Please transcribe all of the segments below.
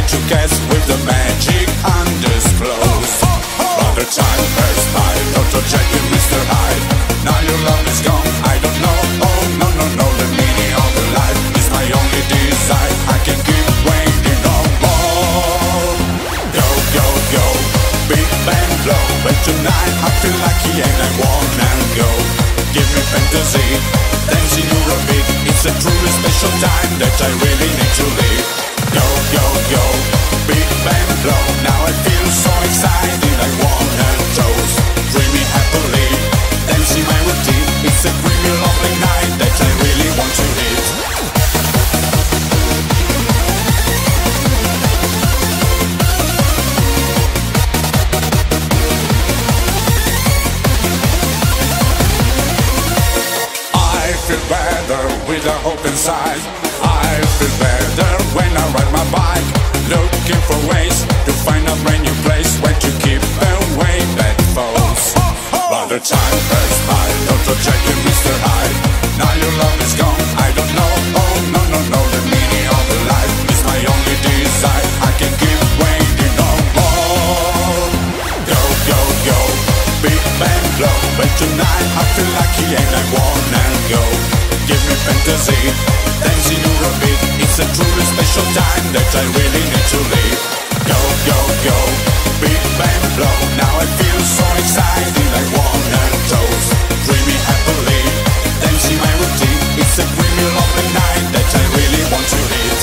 to guess with the magic undisclosed. But the time passed by, Dr. Jekyll, Mr. Hyde. Now your love is gone, I don't know. Oh no, no, no, the meaning of the life is my only desire. I can't keep waiting no more. Go, go, go, big bang blow. But tonight I feel lucky and I wanna go. Give me fantasy, dancing EUROBEAT. It's a truly special time that I really need to live. Go, go, go, big bang blow. Now I feel so excited, I wanna toast. Dreaming happily, dancing my routine. It's a creamy lovely night that I really want to hit. I feel better with a hope inside. I feel better when I ride my bike, looking for ways to find a brand new place where to keep away bad foes. But the time passed by, Dr. Jekyll, Mr. Hyde. Now your love is gone, I don't know. Oh no, no, no, the meaning of the life is my only desire. I can't keep waiting no more. Go, go, go, big bang blow. But tonight I feel lucky and I wanna go. Give me fantasy, dancing EUROBEAT. It's a truly special time that I really need to live. Go, go, go, big bang blow. Now I feel so excited, I wanna toast. Dreaming happily, dancing my routine. It's a creamy lovely night that I really want to hit.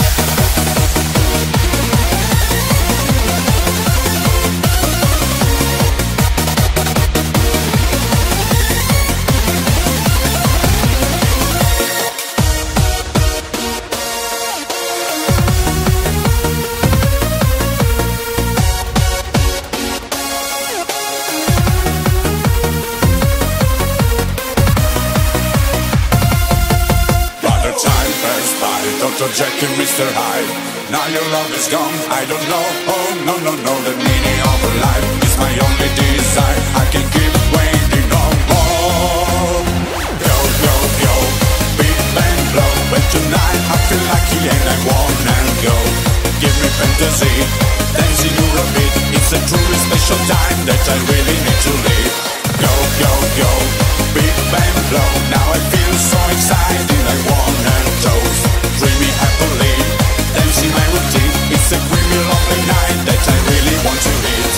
Dr. Jekyll, Mr. Hyde. Now your love is gone, I don't know. Oh no, no, no, the meaning of life is my only desire. I can't keep waiting no more. Go, go, go, big bang blow. But tonight I feel lucky and I wanna go. Give me fantasy, dancing EUROBEAT. It's a truly special time that I really need to live. Go, go, go, big bang blow. Now I feel so excited, I wanna toast. Dreaming happily, dancing my routine. It's a creamy lovely night that I really want to hit.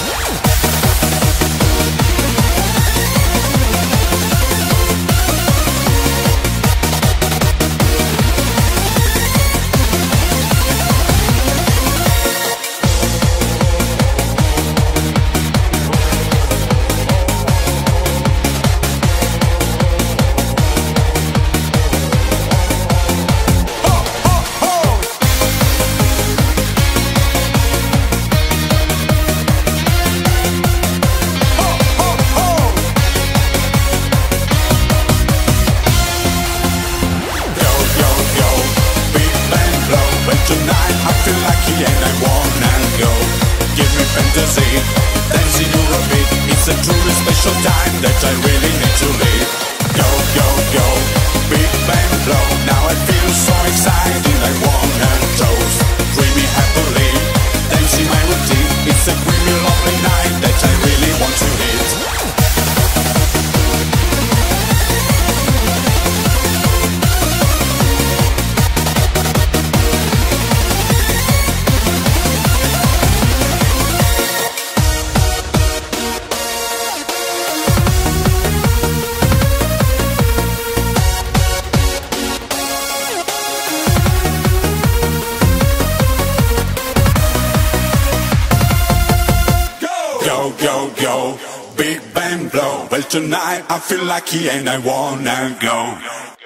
Tonight I feel lucky and I wanna go. Give me fantasy, dancing EUROBEAT. It's a truly special time that I really need to live. Go, go, go, big bang blow. Now I feel so excited, I wanna toast. Dreaming happily, dancing my routine. It's a creamy lovely night that I really want to hit. Go, go, go, big bang blow. Well tonight I feel lucky and I wanna go.